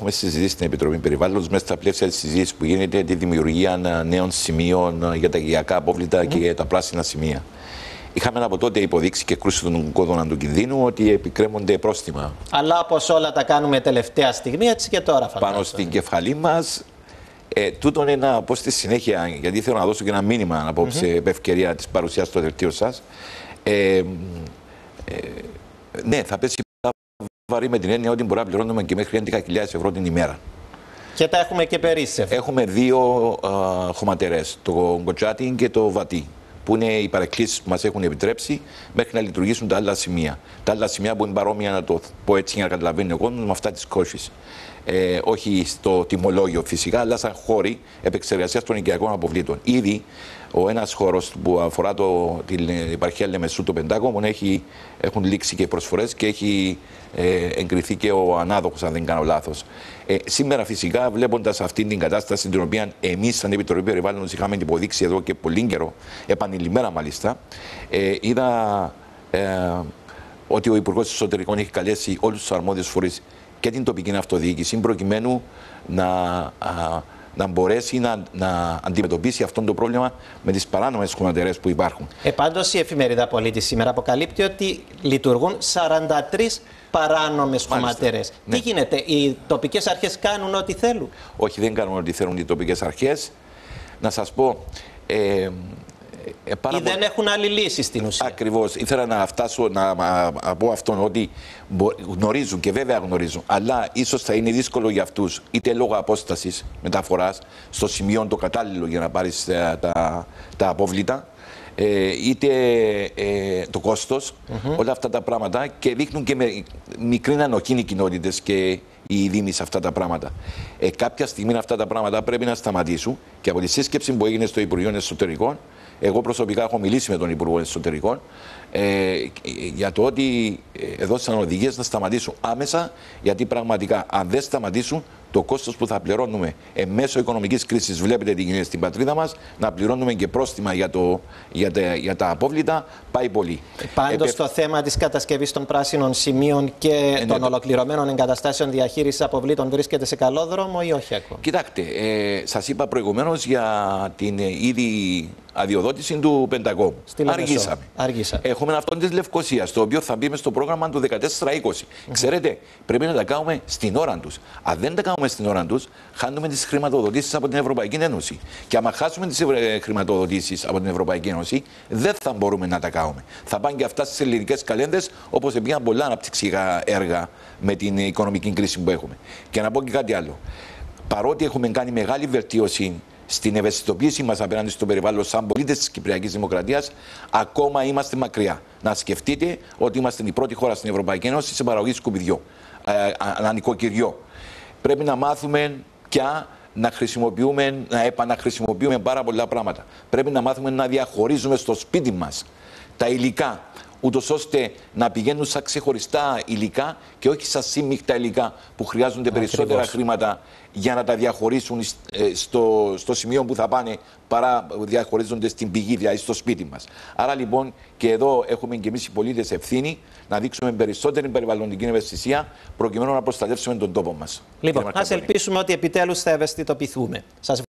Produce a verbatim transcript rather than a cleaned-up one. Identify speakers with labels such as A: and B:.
A: έχουμε συζητήσει στην Επιτροπή Περιβάλλοντος μέσα στα πλαίσια της συζήτησης που γίνεται τη δημιουργία νέων σημείων για τα γειακά απόβλητα mm. και για τα πράσινα σημεία. Είχαμε από τότε υποδείξει και κρούσει τον κόδωνα του κινδύνου ότι επικρέμονται πρόστιμα.
B: Αλλά όπως όλα τα κάνουμε τελευταία στιγμή, έτσι και τώρα φαντάζομαι.
A: Πάνω στην κεφαλή μας. Ε, τούτον είναι να πω στη συνέχεια, γιατί θέλω να δώσω και ένα μήνυμα απόψε mm-hmm. επ' ευκαιρία της παρουσίας στο δελτίο σας. Ε, ε, ναι, θα πέσει βαρύ με την έννοια ότι μπορεί να πληρώνουμε και μέχρι έντεκα χιλιάδες ευρώ την ημέρα.
B: Και τα έχουμε και περίσσευ.
A: Έχουμε δύο α, χωματερές, το Γκοτσάτι και το Βατί, που είναι οι παρεκκλήσεις που μας έχουν επιτρέψει μέχρι να λειτουργήσουν τα άλλα σημεία. Τα άλλα σημεία που είναι παρόμοια, να το πω έτσι για να καταλαβαίνει ο κόσμος, με αυτά της Κόφης. Ε, όχι στο τιμολόγιο φυσικά, αλλά σαν χώροι επεξεργασίας των οικιακών αποβλήτων. Ήδη ο ένας χώρος που αφορά το, την επαρχία Λεμεσού, το Πεντάκομο, έχει, έχουν λήξει και προσφορές και έχει ε, εγκριθεί και ο ανάδοχος, αν δεν κάνω λάθος. Ε, σήμερα φυσικά, βλέποντας αυτή την κατάσταση, την οποία εμείς σαν Επιτροπή Περιβάλλοντος είχαμε υποδείξει εδώ και πολύ καιρό, επανειλημμένα μάλιστα, ε, είδα ε, ότι ο Υπουργός Εσωτερικών έχει καλέσει όλους τους αρμόδιους φορείς και την τοπική αυτοδιοίκηση προκειμένου να, α, να μπορέσει να, να αντιμετωπίσει αυτό το πρόβλημα με τις παράνομες χωματερές που υπάρχουν.
B: Ε, πάντως η εφημερίδα Πολίτης σήμερα αποκαλύπτει ότι λειτουργούν σαράντα τρεις παράνομες χωματερές. Ναι. Τι γίνεται, οι τοπικές αρχές κάνουν ό,τι θέλουν? Όχι, δεν κάνουν ό,τι θέλουν οι τοπικές αρχές. Να σας πω... Ε, Ε, ή δεν έχουν άλλη λύση στην ουσία.
A: Ακριβώς. Ήθελα να φτάσω να, να, να πω αυτόν ότι γνωρίζουν και βέβαια γνωρίζουν, αλλά ίσως θα είναι δύσκολο για αυτούς, είτε λόγω απόστασης μεταφοράς στο σημείο το κατάλληλο για να πάρεις τα, τα, τα απόβλητα, ε, είτε ε, το κόστος, mm-hmm. όλα αυτά τα πράγματα, και δείχνουν και με μικρή ανοχή οι κοινότητες και οι δήμοι σε αυτά τα πράγματα. Ε, κάποια στιγμή αυτά τα πράγματα πρέπει να σταματήσουν, και από τη σύσκεψη που έγινε στο Υπουργείο Εσωτερικών, εγώ προσωπικά έχω μιλήσει με τον Υπουργό Εσωτερικών ε, για το ότι ε, δώσαν οδηγίες να σταματήσουν άμεσα, γιατί πραγματικά αν δεν σταματήσουν, το κόστος που θα πληρώνουμε εν μέσω οικονομικής κρίσης, βλέπετε τι γίνεται στην πατρίδα μας, να πληρώνουμε και πρόστιμα για, το, για, τα, για τα απόβλητα, πάει πολύ.
B: Πάντως, ε, το θέμα της κατασκευής των πράσινων σημείων και ε, των ναι, ολοκληρωμένων εγκαταστάσεων διαχείρισης αποβλήτων βρίσκεται σε καλό δρόμο ή όχι ακόμα?
A: Κοιτάξτε, ε, σας είπα προηγουμένως για την ε, ήδη αδειοδότηση του Πεντακόμου. Αργήσαμε.
B: Αργήσαμε.
A: Έχουμε αυτόν της Λευκωσίας, το οποίο θα μπει στο πρόγραμμα του δεκατέσσερα είκοσι. Mm-hmm. Ξέρετε, πρέπει να τα κάνουμε στην ώρα τους. Αν δεν τα κάνουμε στην ώρα τους, χάνουμε τις χρηματοδοτήσεις από την Ευρωπαϊκή Ένωση. Και άμα χάσουμε τις χρηματοδοτήσεις από την Ευρωπαϊκή Ένωση, δεν θα μπορούμε να τα κάνουμε. Θα πάνε και αυτά στις ελληνικές καλένδες, όπως πήγαν πολλά αναπτυξιακά έργα με την οικονομική κρίση που έχουμε. Και να πω και κάτι άλλο. Παρότι έχουμε κάνει μεγάλη βελτίωση στην ευαισθητοποίηση μας απέναντι στο περιβάλλον σαν πολίτες της Κυπριακής Δημοκρατίας, ακόμα είμαστε μακριά. Να σκεφτείτε ότι είμαστε η πρώτη χώρα στην Ευρωπαϊκή Ένωση σε παραγωγή σκουπιδιού, ε, νοικοκυριό. Πρέπει να μάθουμε πια να χρησιμοποιούμε, να επαναχρησιμοποιούμε πάρα πολλά πράγματα. Πρέπει να μάθουμε να διαχωρίζουμε στο σπίτι μας τα υλικά, ούτως ώστε να πηγαίνουν σαν ξεχωριστά υλικά και όχι σαν σύμμιχτα υλικά που χρειάζονται περισσότερα Ακριβώς. χρήματα για να τα διαχωρίσουν στο, στο σημείο που θα πάνε, παρά διαχωρίζονται στην πηγή, δηλαδή στο σπίτι μας. Άρα λοιπόν και εδώ έχουμε και εμείς οι πολίτες ευθύνη να δείξουμε περισσότερη περιβαλλοντική ευαισθησία προκειμένου να προστατεύσουμε τον τόπο μας.
B: Λοιπόν, ας ελπίσουμε ότι επιτέλους θα ευαισθητοποιηθούμε. Σας